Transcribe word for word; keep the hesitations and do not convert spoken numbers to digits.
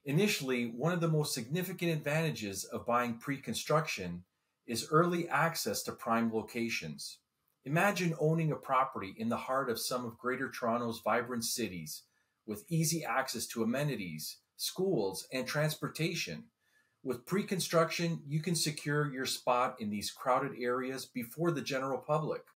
Initially, one of the most significant advantages of buying pre-construction is early access to prime locations. Imagine owning a property in the heart of some of Greater Toronto's vibrant cities with easy access to amenities, schools, and transportation. With pre-construction, you can secure your spot in these crowded areas before the general public.